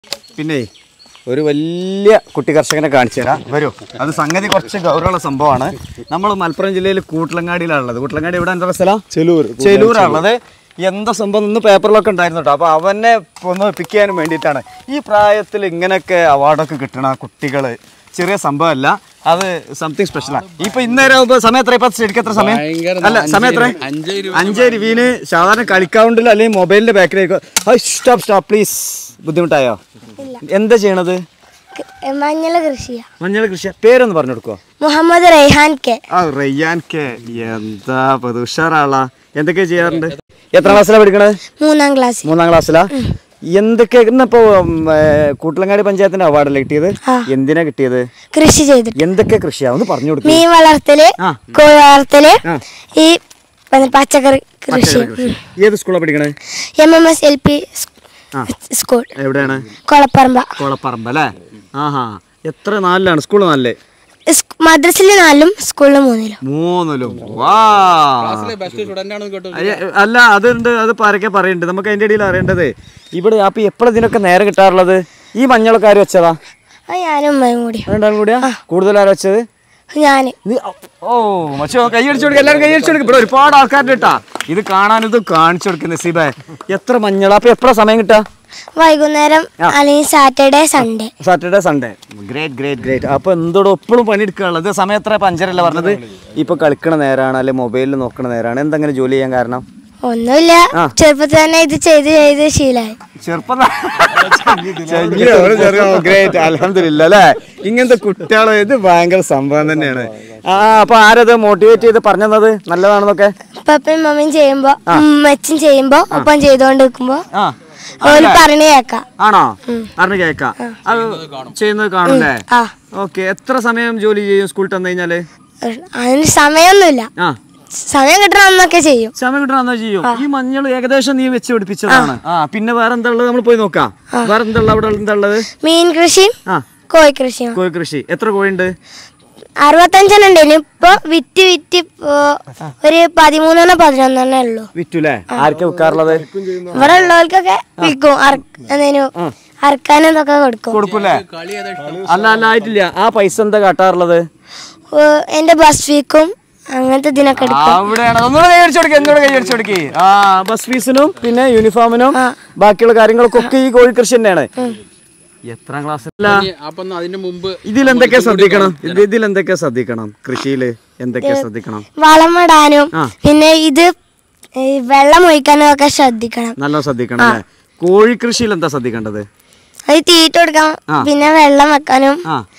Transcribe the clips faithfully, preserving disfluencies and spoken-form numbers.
പിന്നെ ഒരു വലിയ കുട്ടി കർഷകനെ കാണിച്ചു തരാം. വരൂ. അത് സംഗതി കുറച്ച് ഗൗരവമുള്ള സംഭവമാണ്. നമ്മൾ മലപ്പുറം ജില്ലയിൽ കൂട്ടിലങ്ങാടിയിലാണുള്ളത്. കൂട്ടിലങ്ങാടി എവിടെ എന്താ സ്ഥലം? ചെലൂർ. ചെലൂരാണുള്ളത്. എന്താ സംഭവം ഇന്ന് പേപ്പറിലൊക്കെ ഉണ്ടായിരുന്നു കേട്ടോ. അപ്പോൾ അവനെ ഒന്ന് പിക്ക് ചെയ്യാനും വേണ്ടിയിട്ടാണ്. ഈ പ്രായത്തിൽ ഇങ്ങനെയൊക്കെ അവാർഡൊക്കെ കിട്ടണ കുട്ടികൾ ചെറിയ സംഭവമല്ല, അത് സംതിങ് സ്പെഷ്യലാണ്. ഇപ്പൊ ഇന്നേരം സമയം എത്ര? ഇപ്പൊ ശരിക്കും എത്ര സമയം? അല്ല സമയം എത്ര? അഞ്ചേ രൂപീന് സാധാരണ കളിക്കാവുണ്ടില്ല, അല്ലെങ്കിൽ മൊബൈലിന്റെ ബാക്കിലേക്ക്. Stop stop please. ബുദ്ധിമുട്ടായോ? എന്താ ചെയ്യണത്? മഞ്ഞൾ കൃഷി. മഞ്ഞൾ കൃഷി. പേരൊന്ന് പറഞ്ഞു കൊടുക്കോ? മുഹമ്മദ് റൈഹാൻ കെ. ആ റയ്യാൻ കെ. എന്താ ഉഷാറാളാ. എന്തൊക്കെ ചെയ്യാറുണ്ട്? എത്ര ക്ലാസ്സിലാ പഠിക്കണത്? മൂന്നാം ക്ലാസ്. മൂന്നാം ക്ലാസ്സിലാ. എന്തൊക്കെ ഇന്നിപ്പോ കൂട്ടിലങ്ങാടി പഞ്ചായത്തിന്റെ അവാർഡല്ലേ കിട്ടിയത്? എന്തിനാ കിട്ടിയത്? കൃഷി ചെയ്തിട്ട്. എന്തൊക്കെ കൃഷിയാ ഒന്ന് പറഞ്ഞു കൊടുക്കും? മീൻ വളർത്തല്, കോഴി വളർത്തല്, ഈ പച്ചക്കറി കൃഷി. ഏത് സ്കൂളാ പഠിക്കണേ? M M S L P school. എവിടെയാണ്? കൊളപ്പറമ്പ. കൊളപ്പറമ്പ അല്ലേ? ആഹാ. എത്ര നാലിലാണ്? സ്കൂള് നാലില്? മദ്രസില് നാലും സ്കൂളില് മൂന്നിലും. മൂന്നിലും. വാ. അല്ല അതുണ്ട്, അത് പരക്കെ പറയുന്നുണ്ട്. നമുക്ക് അതിന്റെ ഇടയിൽ അറിയേണ്ടത് ഇവിടെ അപ്പൊ എപ്പോഴും ഇതിനൊക്കെ നേരെ കിട്ടാറുള്ളത്? ഈ മഞ്ഞളൊക്കെ ആര് വെച്ചതാ? ഞാനും ഉമ്മയും കൂടി. രണ്ടാളും കൂടിയാ? കൂടുതൽ ആരാ വെച്ചത്? ഞാന്. ഓ മച്ചോ കൈയടിച്ചു കൊടുക്കുക. എല്ലാവരും കൈയടിച്ചു കൊടുക്കും. ഇവിടെ ഒരുപാട് ആൾക്കാരുടെ ഇട്ടാ ഇത് കാണാൻ. ഇത് കാണിച്ചു കൊടുക്കുന്ന നസീബേ. എത്ര മഞ്ഞളാ? അപ്പൊ എപ്പോഴാ സമയം കിട്ടാ? വൈകുന്നേരം അല്ലെങ്കിൽ Saturday Sunday. Saturday Sunday. Great great great. അപ്പൊ എന്തോടോ എപ്പോഴും പണിയെടുക്കാനുള്ളത്? സമയം എത്ര? അഞ്ചരല്ല പറഞ്ഞത്. ഇപ്പൊ കളിക്കണ നേരാണ് അല്ലെ മൊബൈലിൽ നോക്കണ നേരാണ്? എന്തെങ്കിലും ജോലി ചെയ്യാൻ കാരണം? ഒന്നുമില്ല, ചെറുപ്പത്തിൽ തന്നെ ഇത് ചെയ്ത് ചെയ്ത് ശീലായി. ചെറുപ്പം ഗ്രേറ്റ്. അൽഹംദുലില്ലാ അല്ലേ? ഇങ്ങനത്തെ കുട്ടികളെ ഇത് ഭയങ്കര സംഭവം തന്നെയാണ്. ആ അപ്പൊ ആരത് മോട്ടിവേറ്റ് ചെയ്ത് പറഞ്ഞത് നല്ലതാണെന്നൊക്കെ? പപ്പയും മമ്മിയും ചെയ്യുമ്പോ, അമ്മച്ചും ചെയ്യുമ്പോ ഒപ്പം ചെയ്തോണ്ട് നിൽക്കുമ്പോ പറഞ്ഞു കേക്കാം. ആണോ? പറഞ്ഞു കേക്കാം. അത് ചെയ്യുന്നത് കാണൂല്ലേ? ഓക്കെ. എത്ര സമയം ജോലി ചെയ്യും സ്കൂളിൽ തന്നു കഴിഞ്ഞാല്? അതിന് സമയമൊന്നുമില്ല, സമയം കിട്ടണമെന്നൊക്കെ ചെയ്യും. സമയം കിട്ടണമെന്നോ ചെയ്യും. ഈ മഞ്ഞൾ ഏകദേശം നീ വെച്ച് പിടിപ്പിച്ചതാണ്. ആ പിന്നെ വേറെ എന്താ ഉള്ളത്? നമ്മൾ പോയി നോക്കാം. വേറെ എന്താ ഉള്ളത്? അവിടെ എന്താ ഉള്ളത്? മീൻ കൃഷിയും കോഴി കൃഷിയും. കോഴി കൃഷി. എത്ര കോഴിയുണ്ട്? അറുപത്തഞ്ചെണ്ണം ഉണ്ടായിരുന്നു. ഇപ്പൊ വിറ്റ് വിറ്റ് ഒരു പതിമൂന്നെണ്ണം പതിനൊന്നെണ്ണേ ഉള്ളൂ. വിറ്റുല്ലേ? ആർക്കാ വിൽക്കാറുള്ളത്? ഇവിടെ ഉള്ളവർക്കൊക്കെ വിൽക്കും. എന്തേലും അറക്കാനും ഇതൊക്കെ കൊടുക്കും. കൊടുക്കൂല്ലേ? അല്ല അല്ല ആയിട്ടില്ല. ആ പൈസ എന്താ കാട്ടാറുള്ളത്? എന്റെ ബസ് ഫീക്കും അങ്ങനത്തെ ഇതിനൊക്കെ ആ ബസ് ഫീസിനും പിന്നെ യൂണിഫോമിനും ബാക്കിയുള്ള കാര്യങ്ങൾക്കൊക്കെ ഒക്കെ ഈ കോഴി കൃഷി തന്നെയാണ്. എത്രാം ക്ലാസ്സില? ഇതിലെന്തൊക്കെ ശ്രദ്ധിക്കണം? ഇതിലെന്തൊക്കെ ശ്രദ്ധിക്കണം? കൃഷിയില് എന്തൊക്കെ ശ്രദ്ധിക്കണം? വളം ഇടാനും പിന്നെ ഇത് വെള്ളം ഒഴിക്കാനും ഒക്കെ ശ്രദ്ധിക്കണം. നല്ല ശ്രദ്ധിക്കണം അല്ലേ? കോഴി കൃഷിയിൽ എന്താ ശ്രദ്ധിക്കേണ്ടത്? അത് തീറ്റ കൊടുക്കണം, പിന്നെ വെള്ളം വെക്കാനും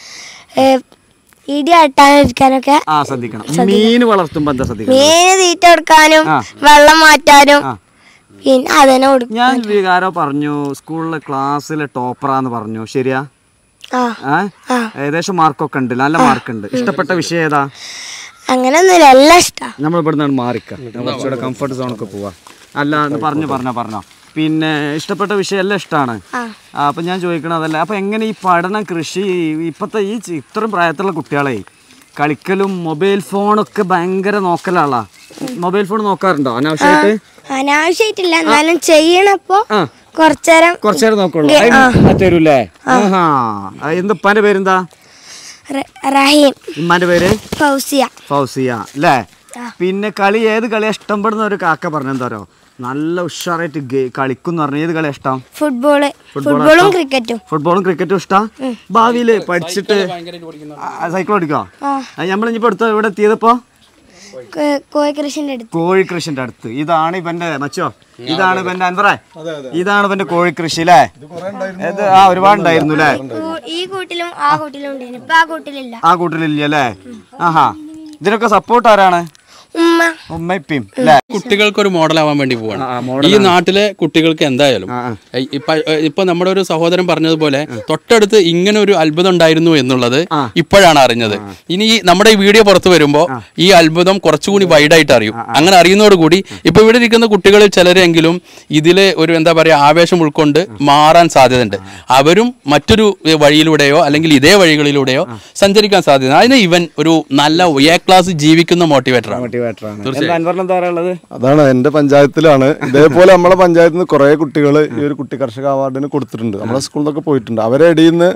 ഇടി അട്ടാനിരിക്കാനൊക്കെ ശ്രദ്ധിക്കണം. മീൻ വളർത്തുമ്പോ എന്താ ശ്രദ്ധിക്കണം? മീന് തീറ്റ കൊടുക്കാനും വെള്ളം മാറ്റാനും പിന്നെ അതന്നെ കൊടുക്കും. ഞാൻ വികാരോ പറഞ്ഞു സ്കൂളിലെ ക്ലാസ്സിലെ ടോപ്പറാന്ന് പറഞ്ഞു. ശരിയാ? ഏകദേശം മാർക്കൊക്കെ ഉണ്ട്, നല്ല മാർക്കുണ്ട്. ഇഷ്ടപ്പെട്ട വിഷയം ഏതാ? അങ്ങനെയൊന്നുമില്ല, എല്ലാം ഇഷ്ടമാണ്. നമ്മൾ ഇവിടെ നിന്നാണ് മാറിക്ക, കുറച്ചുകൂടെ കംഫർട്ട് സോണൊക്കെ പോവാ. അല്ല പറഞ്ഞു പറഞ്ഞോ പറഞ്ഞോ. പിന്നെ ഇഷ്ടപ്പെട്ട വിഷയം എല്ലാം ഇഷ്ടമാണ്. അപ്പൊ ഞാൻ ചോദിക്കണം അതല്ല, അപ്പൊ എങ്ങനെ ഈ പഠനം കൃഷി ഇപ്പത്തെ ഈ ഇത്രയും പ്രായത്തിലുള്ള കുട്ടികളെ കളിക്കലും മൊബൈൽ ഫോണൊക്കെ ഭയങ്കര നോക്കലാളാ? മൊബൈൽ ഫോൺ നോക്കാറുണ്ടോ അനാവശ്യമായിട്ട്? അനാവശ്യമായിട്ടില്ല, എന്നാലും ചെയ്യണപ്പോ കുറച്ചേരം കുറച്ചേരം നോക്കുള്ളൂ. തരൂല്ലേ? എന്താ ഉപ്പാന്റെ പേരെന്താ? റഹീം. ഉമ്മാന്റെ പേര് ഫൗസിയ. ഫൗസിയ അല്ലേ? പിന്നെ കളി ഏത് കളിയാ ഇഷ്ടപ്പെടുന്ന ഒരു കാക്ക പറഞ്ഞെന്തോരോ നല്ല ഉഷാറായിട്ട് കളിക്കും പറഞ്ഞു. ഏത് കളിയാ ഇഷ്ടം? ഫുട്ബോള്. ഫുട്ബോളും ക്രിക്കറ്റും. ഫുട്ബോളും ക്രിക്കറ്റും ഇഷ്ടം. ഭാവിയില് പഠിച്ചിട്ട് സൈക്കിൾ ഓടിക്കോ? നമ്മളിപ്പോ അടുത്ത ഇവിടെ എത്തിയതിപ്പോ കോഴിക്കൃഷിന്റെ അടുത്ത്. കോഴിക്കൃഷിന്റെ അടുത്ത്. ഇതാണ് ഇവന്റെ മച്ചോ, ഇതാണ് ഇവന്റെ അൻവറേ, ഇതാണ് ഇവന്റെ കോഴിക്കൃഷി അല്ലേ? ഇത് ആ ഒരുപാട് ഉണ്ടായിരുന്നു അല്ലേ? ഈ കൂട്ടിലും ആ കൂട്ടിലും ഉണ്ടായിരുന്നു, ഇപ്പൊ ആ കൂട്ടിലില്ല. ആ കൂട്ടിലില്ല അല്ലേ? ആഹാ. ഇതിനൊക്കെ സപ്പോർട്ട് ആരാണ്? കുട്ടികൾക്ക് ഒരു മോഡലാവാൻ വേണ്ടി പോവാണ് ഈ നാട്ടിലെ കുട്ടികൾക്ക്. എന്തായാലും ഇപ്പൊ ഇപ്പൊ നമ്മുടെ ഒരു സഹോദരൻ പറഞ്ഞതുപോലെ തൊട്ടടുത്ത് ഇങ്ങനെ ഒരു അത്ഭുതം ഉണ്ടായിരുന്നു എന്നുള്ളത് ഇപ്പോഴാണ് അറിഞ്ഞത്. ഇനി നമ്മുടെ ഈ വീഡിയോ പുറത്തു വരുമ്പോ ഈ അത്ഭുതം കുറച്ചുകൂടി വൈഡായിട്ട് അറിയും. അങ്ങനെ അറിയുന്നതോടുകൂടി ഇപ്പൊ ഇവിടെ ഇരിക്കുന്ന കുട്ടികളിൽ ചിലരെങ്കിലും ഇതിലെ ഒരു എന്താ പറയാ ആവേശം ഉൾക്കൊണ്ട് മാറാൻ സാധ്യതയുണ്ട്. അവരും മറ്റൊരു വഴിയിലൂടെയോ അല്ലെങ്കിൽ ഇതേ വഴികളിലൂടെയോ സഞ്ചരിക്കാൻ സാധ്യത. അതിന് ഇവൻ ഒരു നല്ല എ ക്ലാസ് ജീവിക്കുന്ന മോട്ടിവേറ്ററാണ്. ബെറ്റർ ആണ്. എന്താ അൻവറിന് എന്താ പറയാനുള്ളത്? അതാണ് എന്റെ പഞ്ചായത്തിലാണ് ഇതേപോലെ നമ്മളെ പഞ്ചായത്തിൽ നിന്ന് കുറെ കുട്ടികൾ ഈ ഒരു കുട്ടി കർഷക അവാർഡിന് കൊടുത്തിട്ടുണ്ട്. നമ്മളെ സ്കൂളിൽ നിന്നൊക്കെ പോയിട്ടുണ്ട്. അവരെ ഇടയിൽ നിന്ന്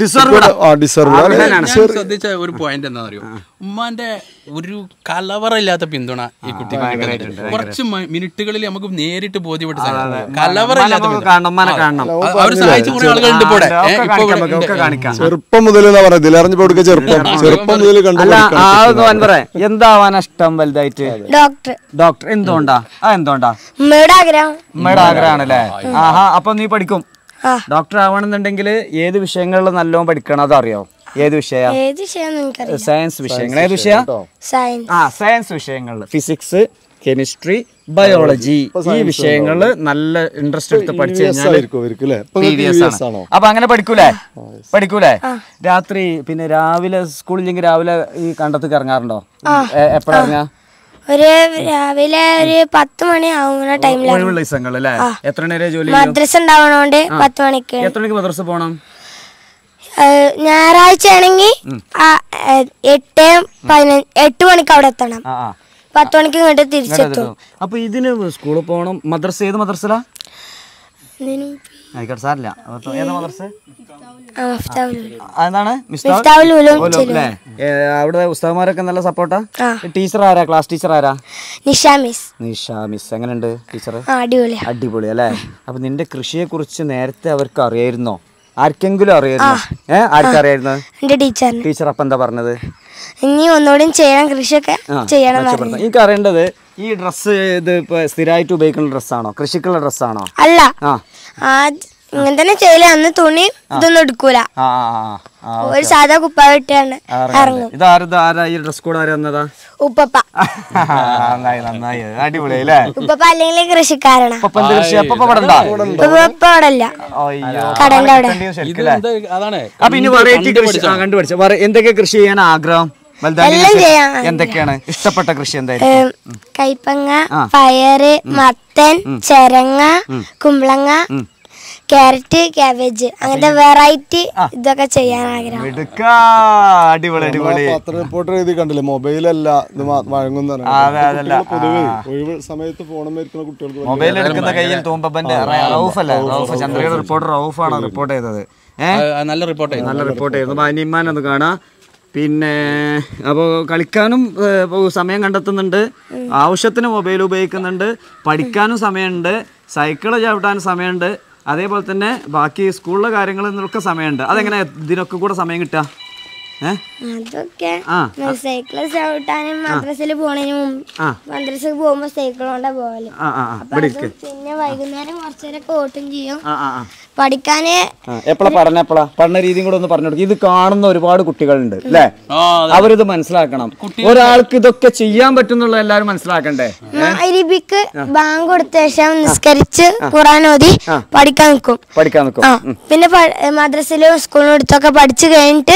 ശ്രദ്ധിച്ച ഒരു പോയിന്റ് എന്താ അറിയോ, ഉമ്മാന്റെ ഒരു കലവറയില്ലാത്ത പിന്തുണ ഈ കുട്ടിക്ക് കുറച്ച് മിനിറ്റുകളിൽ നമുക്ക് നേരിട്ട് ബോധ്യപ്പെട്ട കലവറയില്ലാത്ത അവർ സഹായിച്ച കുറെ ആളുകളുണ്ട് ഇപ്പോൾ. ചെറുപ്പം മുതൽ ഇതിലറിഞ്ഞപ്പോ ചെറുപ്പം ചെറുപ്പം മുതൽ കണ്ടു. എന്താവാനാ ഇഷ്ടം വലുതായിട്ട്? ഡോക്ടർ. ഡോക്ടർ എന്തുകൊണ്ടാ? ആ എന്തുകൊണ്ടാ? ഉമ്മയുടെ ആഗ്രഹം. ഉമ്മയുടെ ആഗ്രഹമാണല്ലേ? ആഹാ. അപ്പൊ നീ പഠിക്കും? ഡോക്ടർ ആവണമെന്നുണ്ടെങ്കിൽ ഏത് വിഷയങ്ങളിൽ നല്ലോണം പഠിക്കണം അതറിയോ? ഏത് വിഷയ? സയൻസ് വിഷയങ്ങൾ. ഏത് വിഷയ? ആ സയൻസ് വിഷയങ്ങളിൽ ഫിസിക്സ്, കെമിസ്ട്രി, ബയോളജി ഈ വിഷയങ്ങളില് നല്ല ഇൻട്രസ്റ്റ് എടുത്ത് പഠിച്ചു കഴിഞ്ഞാൽ അപ്പൊ അങ്ങനെ പഠിക്കൂലേ? പഠിക്കൂലേ? രാത്രി പിന്നെ രാവിലെ സ്കൂളില്ലെങ്കിൽ രാവിലെ ഈ കണ്ടത്തേക്ക് ഇറങ്ങാറുണ്ടോ? എപ്പോഴാ ഇറങ്ങാ? ഒരു രാവിലെ ഒരു പത്ത് മണി ആവുന്ന ടൈമിലാണ്. ദിവസങ്ങളല്ലേ? എത്ര മണി വരെ ജോലി? മദ്രസ ഉണ്ടാവണോണ്ട് പത്ത് മണിക്ക്. എത്ര മണിക്ക് മദ്രസ പോണം? ഞായറാഴ്ച ആണെങ്കിൽ എട്ട് പതിനഞ്ച് എട്ട് മണിക്ക് അവിടെ എത്തണം. പത്ത് മണിക്ക് ഇങ്ങോട്ട് തിരിച്ചെത്തും. അപ്പൊ ഇതിന് സ്കൂളിൽ പോകണം. മദ്രസ ഏത് മദ്രസ? ആയിക്കോട്ടെ സാറില്ല. ഏതാ മദ്രസ? എന്താണ്? അവിടെ ഉസ്താദ്മാരൊക്കെ നല്ല സപ്പോർട്ടാ? ടീച്ചർ ആരാ? ക്ലാസ് ടീച്ചർ ആരാ? നിഷ മിസ്. നിഷ മിസ്. എങ്ങനെയുണ്ട് ടീച്ചർ? അടിപൊളി. അടിപൊളി അല്ലേ? അപ്പൊ നിന്റെ കൃഷിയെ കുറിച്ച് നേരത്തെ അവർക്ക് അറിയായിരുന്നോ? ആർക്കെങ്കിലും അറിയായിരുന്നോ? ഏഹ് ആർക്കറിയായിരുന്നു? എന്റെ ടീച്ചർ. ടീച്ചർ അപ്പൊ എന്താ പറഞ്ഞത്? ഇനി ഒന്നുകൂടി ചെയ്യണം, കൃഷിയൊക്കെ ചെയ്യണം. എനിക്ക് അറിയേണ്ടത് ഈ ഡ്രസ്സ് ഇത് ഇപ്പൊ സ്ഥിരമായിട്ട് ഉപയോഗിക്കുന്ന ഡ്രസ്സാണോ? കൃഷിക്കുള്ള ഡ്രസ്സാണോ? അല്ല, ഇങ്ങനെ തന്നെ ചെയ്യല. അന്ന് തുണി ഇതൊന്നും എടുക്കൂല, ഒരു സാധാ കുപ്പായിട്ടാണ് ഇറങ്ങും. ഇതാരാ ഈ ഡ്രസ് കോഡ് ആരാ വന്നതാ? ഉപ്പപ്പ. നന്നായി നന്നായി. അടിപൊളിയല്ലേ? ഉപ്പപ്പ അല്ലെങ്കിൽ കൃഷിക്കാരനാ. ഉപ്പപ്പ അവിടെ അല്ല, കടന്റെ അവിടെ. അപ്പൊ ഇനി വെറൈറ്റി കൃഷി കണ്ടുപിടിച്ച എന്തൊക്കെ കൃഷി ചെയ്യാൻ ആഗ്രഹം? എന്തൊക്കെയാണ് ഇഷ്ടപ്പെട്ട കൃഷി? എന്തായാലും കൈപ്പങ്ങ, പയറ്, മത്തൻ, ചെരങ്ങ, കുമ്പളങ്ങ, ക്യാരറ്റ്, ക്യാബേജ്, അങ്ങനത്തെ വെറൈറ്റി ഇതൊക്കെ ചെയ്യാൻ ആഗ്രഹം. അടിപൊളി അടിപൊളി. റിപ്പോർട്ടർ എഴുതി കണ്ടില്ലേ? മൊബൈലല്ല ഇത് വഴങ്ങുന്ന പൊതുവെ ഒഴിവ് സമയത്ത് ഫോണും ഇരിക്കുന്ന കുട്ടികൾക്ക് മൊബൈൽ എടുക്കുന്ന കയ്യിൽ തൂമ്പന്റെ റൌഫ് അല്ലേ? റൌഫ് ചന്ദ്രയുടെ റിപ്പോർട്ടർ റൌഫാണ് റിപ്പോർട്ട് ചെയ്തത്. ഏഹ് നല്ല റിപ്പോർട്ട് നല്ല റിപ്പോർട്ട് ചെയ്തു. അനിയന്മാനൊന്ന് കാണാം. പിന്നെ അപ്പോൾ കളിക്കാനും സമയം കണ്ടെത്തുന്നുണ്ട്, ആവശ്യത്തിന് മൊബൈൽ ഉപയോഗിക്കുന്നുണ്ട്, പഠിക്കാനും സമയമുണ്ട്, സൈക്കിള് ചവിട്ടാനും സമയമുണ്ട്, അതേപോലെ തന്നെ ബാക്കി സ്കൂളിലെ കാര്യങ്ങളൊക്കെ സമയമുണ്ട്. അതെങ്ങനെ ഇതിനൊക്കെ കൂടെ സമയം കിട്ടുക? അതൊക്കെ സൈക്കിള് ചവിട്ടാനും മദ്രസയിൽ പോണതിന് മുമ്പ് മദ്രസയിൽ പോകുമ്പോ സൈക്കിൾ കൊണ്ടാ പോവല്. പിന്നെ വൈകുന്നേരം കുറച്ചേരൊക്കെ ഓട്ടും ചെയ്യും. പഠിക്കാന് എപ്പോഴാ പഠനം? എപ്പോഴാ പഠന രീതിയും കൂടെ ഒന്ന് പറഞ്ഞു കൊടുക്കും. ഇത് കാണുന്ന ഒരുപാട് കുട്ടികളുണ്ട് അല്ലേ? അവരിത് മനസ്സിലാക്കണം. ഒരാൾക്ക് ഇതൊക്കെ ചെയ്യാൻ പറ്റുന്നുള്ള എല്ലാരും മനസ്സിലാക്കണ്ടേ? അരിബിക്ക് ബാങ്ക് കൊടുത്ത ശേഷം നിസ്കരിച്ച് ഖുർആൻ ഓതി പഠിക്കാൻ നിൽക്കും. പഠിക്കാൻ നിൽക്കും. പിന്നെ മദ്രസയിലും സ്കൂളിലും എടുത്തൊക്കെ പഠിച്ചു കഴിഞ്ഞിട്ട്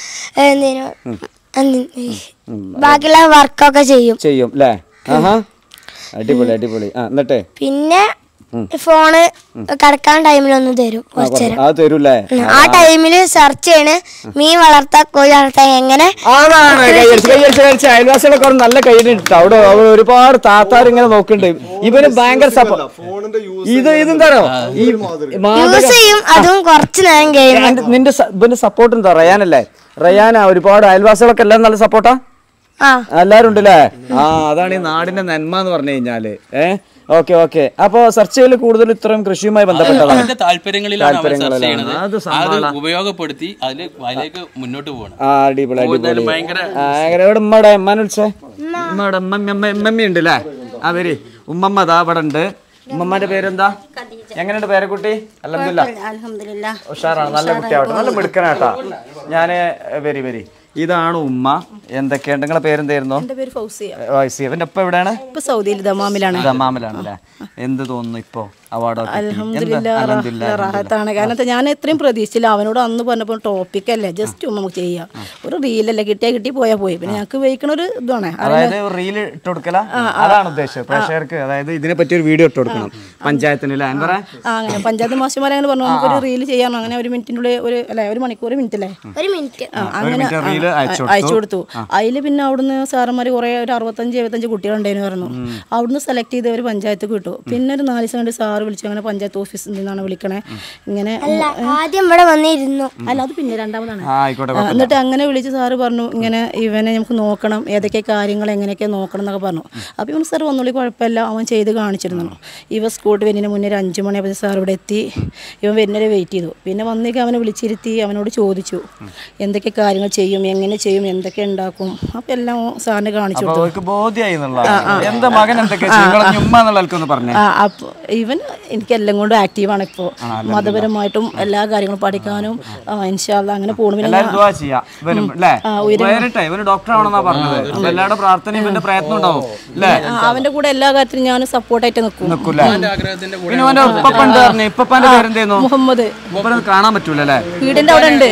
ബാക്കിയുള്ള വർക്കൊക്കെ ചെയ്യും ചെയ്യും അല്ലേ? അടിപൊളി അടിപൊളി. എന്നിട്ട് പിന്നെ ഫോണ് കിടക്കാൻ ടൈമിലൊന്നും തരും. തരൂല്ലേ? ആ ടൈമില് സെർച്ച് ചെയ്യണ് മീൻ വളർത്താ, കോഴി വളർത്താ, എങ്ങനെ. അയൽവാസികളൊക്കെ നല്ല കയ്യിലിട്ട് അവിടെ ഒരുപാട് താത്താർ ഇങ്ങനെ നോക്കുന്നുണ്ട്. ഇവന് ഭയങ്കര സപ്പോർട്ട്. ഇത് ഇതെന്താണോ യൂസ് ചെയ്യും, അതും കുറച്ചു നേരം കഴിയും. നിന്റെ ഇവന്റെ സപ്പോർട്ട് എന്താ? റയാനല്ലേ? റയാന ഒരുപാട് അയൽവാസികളൊക്കെ എല്ലാം നല്ല സപ്പോർട്ടാ? എല്ലാരും ഉണ്ടല്ലേ? ആ അതാണ് ഈ നാടിന്റെ നന്മ എന്ന് പറഞ്ഞു കഴിഞ്ഞാല്. ഏഹ് ഓക്കെ ഓക്കെ. അപ്പൊ സെർച്ച് ചെയ്യൽ കൂടുതൽ ഇത്രയും കൃഷിയുമായി ബന്ധപ്പെട്ടതാണ്. താല്പര്യങ്ങളിലാണ് ഉപയോഗപ്പെടുത്തി അതിലേക്ക് മുന്നോട്ട് പോകണം. അടിപൊളി അടിപൊളി. ഭയങ്കര. ഉമ്മയുടെ ഉമ്മാനെ വിളിച്ചേ. ഉമ്മയുടെ ഉമ്മമ്മ ഉണ്ട് അല്ലേ? ആ വരി. ഉമ്മമ്മ ദാ ഇവിടെ ഉണ്ട്. ഉമ്മമ്മന്റെ പേരെന്താ? എങ്ങനെയുണ്ട് പേരക്കുട്ടി? അൽഹംദുലില്ലാ ഉഷാറാണ്. നല്ല കുട്ടിയാവട്ടെ, നല്ല മിടുക്കനാട്ടാ. ഞാന് വരി വരി. ഇതാണ് ഉമ്മ. എന്തൊക്കെയുണ്ട്? നിങ്ങളെ പേരെന്തായിരുന്നു? ഫൗസിയ. ഇവന്റെ ഒപ്പം എവിടെയാണ്? സൗദിയിൽ ദമാമിലാണ്. ദമാമിലാണ് അല്ലേ? എന്ത് തോന്നുന്നു ഇപ്പൊ അവാർഡ് അൽഹംദുലില്ലാ റാഹത്താണ്. കാരണം ഞാൻ എത്രയും പ്രതീക്ഷിച്ചില്ല. അവനോട് അന്ന് പറഞ്ഞപ്പോൾ ടോപ്പിക് അല്ലേ, ജസ്റ്റ് നമുക്ക് ചെയ്യാം, ഒരു റീലല്ലേ, കിട്ടിയാൽ കിട്ടി പോയാൽ പോയി. പിന്നെ ഞങ്ങൾക്ക് വഹിക്കണ ഒരു ഇതാണ്, അതായത് റീൽ ഇട്ട് കൊടുക്കല, അതാണ് ഉദ്ദേശം പ്രേക്ഷകർക്ക്. അതായത് ഇതിനെ പറ്റി ഒരു വീഡിയോ ഇട്ട് കൊടുക്കണം പഞ്ചായത്തിന്. അങ്ങനെ പഞ്ചായത്ത് മാഷിമാരെ അങ്ങനെ പറഞ്ഞു നമുക്കൊരു റീൽ ചെയ്യാനോ, അങ്ങനെ ഒരു മിനിറ്റിനുള്ളിൽ ഒരു അല്ലെ ഒരു മണിക്കൂർ മിനിറ്റ് അല്ലേ ഒരു മിനിറ്റ് അങ്ങനെ അയച്ചു കൊടുത്തു. അതിൽ പിന്നെ അവിടുന്ന് സാറന്മാർ കുറെ ഒരു അറുപത്തഞ്ച് എഴുപത്തഞ്ച് കുട്ടികളുണ്ടായിരുന്നു പറഞ്ഞു. അവിടുന്ന് സെലക്ട് ചെയ്ത് ഒരു പഞ്ചായത്ത് കിട്ടും. പിന്നെ ഒരു നാല് ദിവസം കൊണ്ട് സാറ് വിളിച്ചു, അങ്ങനെ പഞ്ചായത്ത് ഓഫീസിൽ നിന്നാണ് വിളിക്കണേ. ഇങ്ങനെ ആദ്യം ഇവിടെ വന്നിരുന്നു, അല്ല അത് പിന്നെ രണ്ടാമതാണ്. എന്നിട്ട് അങ്ങനെ വിളിച്ച് സാറ് പറഞ്ഞു ഇങ്ങനെ ഇവനെ നമുക്ക് നോക്കണം, ഏതൊക്കെ കാര്യങ്ങൾ എങ്ങനെയൊക്കെ നോക്കണം എന്നൊക്കെ പറഞ്ഞു. അപ്പോൾ ഇവൻ സാർ ഒന്നുകൂടി കുഴപ്പമില്ല, അവൻ ചെയ്ത് കാണിച്ചിരുന്നു. ഇവ സ്കൂളിൽ വരുന്നതിന് മുന്നേ ഒരു അഞ്ച് മണിയാകുമ്പോൾ സാർ ഇവിടെ എത്തി. ഇവൻ വരുന്നവരെ വെയിറ്റ് ചെയ്തു. പിന്നെ വന്നേക്ക് അവനെ വിളിച്ചിരുത്തി അവനോട് ചോദിച്ചു എന്തൊക്കെ കാര്യങ്ങൾ ചെയ്യും, എങ്ങനെ ചെയ്യും, എന്തൊക്കെ ഉണ്ടാക്കും. അപ്പോൾ എല്ലാം സാറിന് കാണിച്ചു കൊടുത്തു. അപ്പോൾ ഇവൻ എനിക്കെല്ലാം കൊണ്ടും ആക്റ്റീവാണ് ഇപ്പോൾ, മതപരമായിട്ടും എല്ലാ കാര്യങ്ങളും പഠിക്കാനും ഇൻഷാ അല്ലാഹ് അങ്ങനെ പോകണം. അവന്റെ കൂടെ എല്ലാ കാര്യത്തിലും ഞാൻ സപ്പോർട്ടായിട്ട് നിൽക്കും. മുഹമ്മദ് കാണാൻ പറ്റൂലേ, വീടിന്റെ അവിടെ ഉണ്ട്.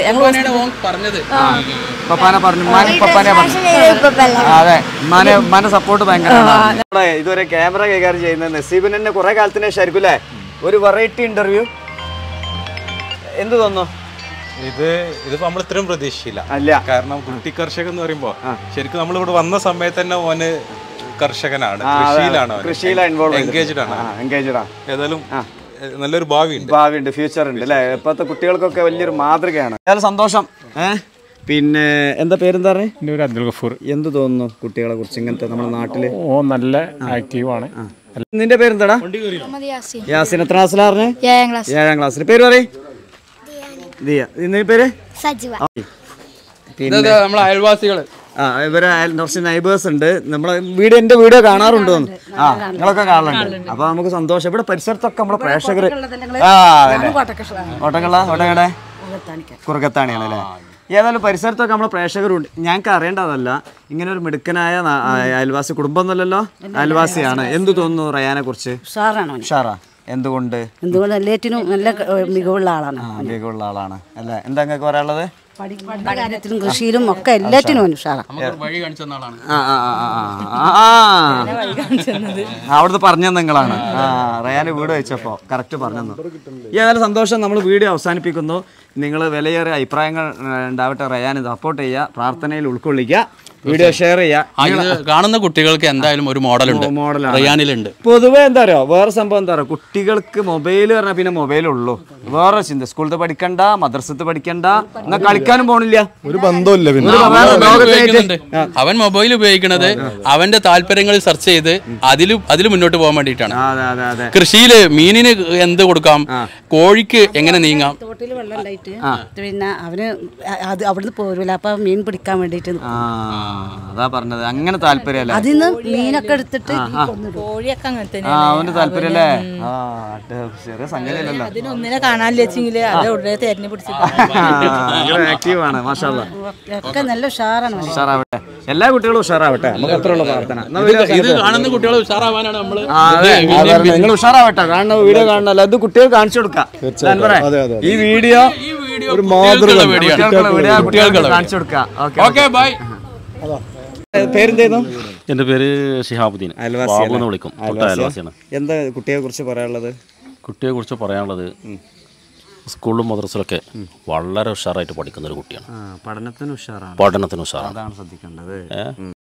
അതെ, ഉമ്മാനെ സപ്പോർട്ട് ഭയങ്കര. ഇതുവരെ ക്യാമറ കൈകാര്യം ചെയ്യുന്ന നസീബിന് തന്നെ കുറെ കാലത്തിന് ശേഷമായിരിക്കും അല്ലേ ഒരു വെറൈറ്റി ഇന്റർവ്യൂ. എന്ത് തോന്നുന്നു? ഇത് ഇതിപ്പോ നമ്മൾ ഇത്രയും പ്രതീക്ഷിച്ചില്ല. കാരണം കുട്ടി കർഷകൻ എന്ന് പറയുമ്പോ ശരിക്കും നമ്മൾ ഇവിടെ വന്ന സമയത്ത് തന്നെ ഓന് കർഷകനാണ്, കൃഷിയിലാണ്, എൻഗേജ്ഡ് ആണ്. ഏതായാലും നല്ലൊരു ഭാവിയുണ്ട്, ഭാവിയുണ്ട്, ഫ്യൂച്ചർ ഉണ്ട് അല്ലേ. ഇപ്പോഴത്തെ കുട്ടികൾക്കൊക്കെ വലിയൊരു മാതൃകയാണ്. ഏതായാലും സന്തോഷം. ഏഹ് പിന്നെ എന്താ പേരെന്താ പറയുക? എൻ്റെ പേര് അബ്ദുൽ ഗഫൂർ. എന്ത് തോന്നുന്നു കുട്ടികളെ കുറിച്ച് ഇങ്ങനത്തെ നമ്മുടെ നാട്ടില്? ഓ നല്ല ആക്റ്റീവാണ്. നിന്റെ പേരെന്താടാ? യാസിൻ. എത്ര ക്ലാസ്സിലാ പറഞ്ഞേ? ഏഴാം ക്ലാസ്സിൽ. പേര് പറയും? ദിയ. നിന്റെ പേര്? പിന്നെ നമ്മളെ അയൽവാസികള് ആ ഇവരെ കുറച്ച് നൈബേഴ്സ് ഉണ്ട്. നമ്മളെ വീഡിയോ എന്റെ വീഡിയോ കാണാറുണ്ടോ? ആ നിങ്ങളൊക്കെ കാണലുണ്ട്. അപ്പൊ നമുക്ക് സന്തോഷം. ഇവിടെ പരിസരത്തൊക്കെ നമ്മളെ പ്രേക്ഷകര് ആ അതല്ലേ ഓട്ടക്കള്ള ഓട്ടക്കടെ കുറുക്കത്താണിയാണ് അല്ലേ. ഏതായാലും പരിസരത്തൊക്കെ നമ്മളെ പ്രേക്ഷകരുണ്ട്. ഞങ്ങൾക്ക് അറിയേണ്ടതല്ല, ഇങ്ങനെ ഒരു മിടുക്കനായ അയൽവാസി കുടുംബം ഒന്നുമല്ലല്ലോ, അയൽവാസിയാണ്. എന്ത് തോന്നുന്നു റയാനെ കുറിച്ച്? ഉഷാറാ. എന്തുകൊണ്ട്? എന്തുകൊണ്ട് എല്ലാറ്റിനും നല്ല മികവുള്ള ആളാണ്. മികവുള്ള ആളാണ് അല്ലേ. എന്താ നിങ്ങൾക്ക് പറയാനുള്ളത്? കാര്യത്തിലും കൃഷിയിലും ഒക്കെ എല്ലാറ്റിനും അവിടുന്ന് പറഞ്ഞു നിങ്ങളാണ്. ആ റയാന് വീട് വെച്ചപ്പോ കറക്റ്റ് പറഞ്ഞു. ഏതായാലും സന്തോഷം. നമ്മൾ വീഡിയോ അവസാനിപ്പിക്കുന്നു. നിങ്ങൾ വിലയേറിയ അഭിപ്രായങ്ങൾ ഉണ്ടാവട്ടെ. റയാന് സപ്പോർട്ട് ചെയ്യുക, പ്രാർത്ഥനയിൽ ഉൾക്കൊള്ളിക്കുക, വീഡിയോ ഷെയർ ചെയ്യുക. കാണുന്ന കുട്ടികൾക്ക് എന്തായാലും ഒരു മോഡലുണ്ട്, റയാനിലുണ്ട്. പൊതുവെ എന്താ പറയുക, വേറെ സംഭവം എന്താ പറയുക, കുട്ടികൾക്ക് മൊബൈൽ പറഞ്ഞാൽ പിന്നെ മൊബൈലുള്ളൂ. വേറെ ചിന്ത, സ്കൂളിൽ പഠിക്കണ്ട, മദ്രസത്ത് പഠിക്കണ്ട, എന്നാ കളിക്കാനും പോണില്ല, ഒരു ബന്ധമില്ല. അവൻ മൊബൈൽ ഉപയോഗിക്കുന്നത് അവന്റെ താല്പര്യങ്ങൾ സെർച്ച് ചെയ്ത് അതിൽ അതിൽ മുന്നോട്ട് പോകാൻ വേണ്ടിയിട്ടാണ്. കൃഷിയില് മീനിന് എന്ത് കൊടുക്കാം, കോഴിക്ക് എങ്ങനെ നീങ്ങാം. തോട്ടിൽ വെള്ളം ഉണ്ടായിട്ട് പിന്നെ അവന് അത് അവിടുന്ന് പോരൂല, അപ്പൊ മീൻ പിടിക്കാൻ വേണ്ടിട്ട് അതാ പറഞ്ഞത്. അങ്ങനെ താല്പര്യം അതിന്ന് മീനൊക്കെ എടുത്തിട്ട് കോഴിയൊക്കെ അങ്ങനെ തന്നെ അവന്റെ താല്പര്യം അല്ലേ. ചെറിയ സംഗതിയല്ലല്ലോ, അതിനൊന്നിനെ കാണാനില്ല വെച്ചെങ്കില് അത് ഉടനെ തെരഞ്ഞു പിടിച്ചിട്ട് ആക്റ്റീവാണ്. മാഷാ അല്ലാഹ് ഒക്കെ നല്ല ഉഷാറാണ്. ഉഷാറാവട്ടെ, എല്ലാ കുട്ടികളും ഉഷാറാവട്ടെ. നമുക്ക് അത്രയുള്ള പ്രാർത്ഥന. ഇത് കാണുന്ന കുട്ടികൾ ഉഷാറാവാനാണ് നമ്മള്. നിങ്ങൾ ഉഷാറാവട്ടെ, കാണുന്ന വീഡിയോ കാണണല്ലോ, അത് കുട്ടികൾ കാണിച്ചു കൊടുക്കാം. ഈ വീഡിയോ ഒരു മാതൃക കാണിച്ചു കൊടുക്കാം. Okay bye. പേരെന്തേന്നു? എൻ്റെ പേര് ഷിഹാബുദ്ദീൻ. അയൽവാസിയാണ്. വിളിക്കും. അയൽവാസിയാണ്. എന്താ കുട്ടിയെ കുറിച്ച് പറയാനുള്ളത്? കുട്ടിയെ കുറിച്ച് പറയാനുള്ളത് സ്കൂളിലും മദ്രസയിലൊക്കെ വളരെ ഉഷാറായിട്ട് പഠിക്കുന്ന ഒരു കുട്ടിയാണ്. പഠനത്തിന് ഉഷാറാണ്. പഠനത്തിന് ഉഷാറാണ്. അതാണ് ശ്രദ്ധിക്കേണ്ടത്.